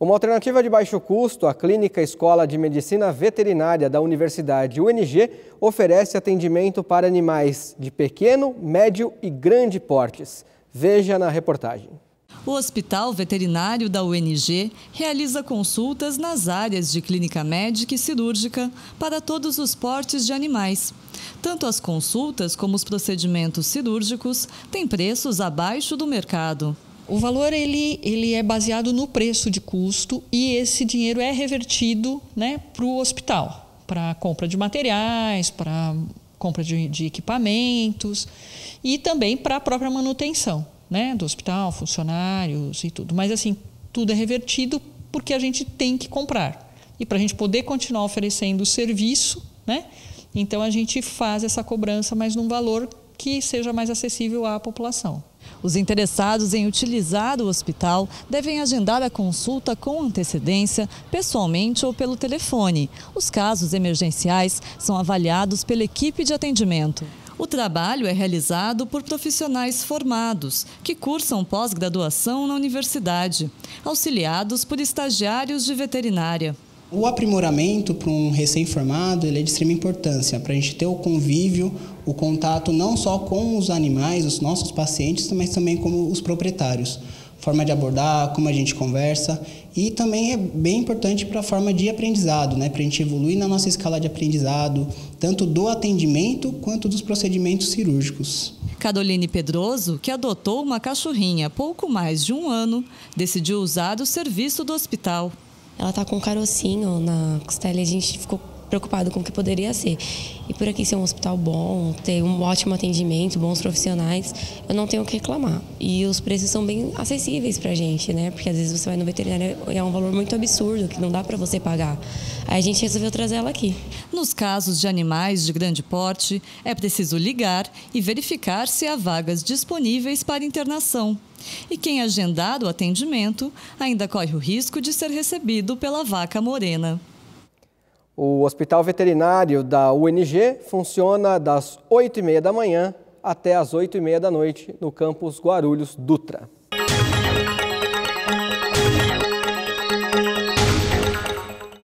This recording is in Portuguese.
Uma alternativa de baixo custo, a Clínica Escola de Medicina Veterinária da Universidade UNG oferece atendimento para animais de pequeno, médio e grande portes. Veja na reportagem. O Hospital Veterinário da UNG realiza consultas nas áreas de clínica médica e cirúrgica para todos os portes de animais. Tanto as consultas como os procedimentos cirúrgicos têm preços abaixo do mercado. O valor ele é baseado no preço de custo e esse dinheiro é revertido, para o hospital, para compra de materiais, para compra de equipamentos e também para a própria manutenção, do hospital, funcionários e tudo. Mas assim, tudo é revertido porque a gente tem que comprar. E para a gente poder continuar oferecendo o serviço, então a gente faz essa cobrança, mas num valor que seja mais acessível à população. Os interessados em utilizar o hospital devem agendar a consulta com antecedência, pessoalmente ou pelo telefone. Os casos emergenciais são avaliados pela equipe de atendimento. O trabalho é realizado por profissionais formados, que cursam pós-graduação na universidade, auxiliados por estagiários de veterinária. O aprimoramento para um recém-formado é de extrema importância, para a gente ter o convívio, o contato não só com os animais, os nossos pacientes, mas também com os proprietários. Forma de abordar, como a gente conversa e também é bem importante para a forma de aprendizado, para a gente evoluir na nossa escala de aprendizado, tanto do atendimento quanto dos procedimentos cirúrgicos. Caroline Pedroso, que adotou uma cachorrinha há pouco mais de um ano, decidiu usar o serviço do hospital. Ela está com um carocinho na costela e a gente ficou preocupado com o que poderia ser. E por aqui ser um hospital bom, ter um ótimo atendimento, bons profissionais, eu não tenho o que reclamar. E os preços são bem acessíveis para a gente, Porque às vezes você vai no veterinário e é um valor muito absurdo, que não dá para você pagar. Aí a gente resolveu trazer ela aqui. Nos casos de animais de grande porte, é preciso ligar e verificar se há vagas disponíveis para internação. E quem agendar o atendimento ainda corre o risco de ser recebido pela vaca morena. O Hospital Veterinário da UNG funciona das 8h30 da manhã até as 8h30 da noite no campus Guarulhos Dutra.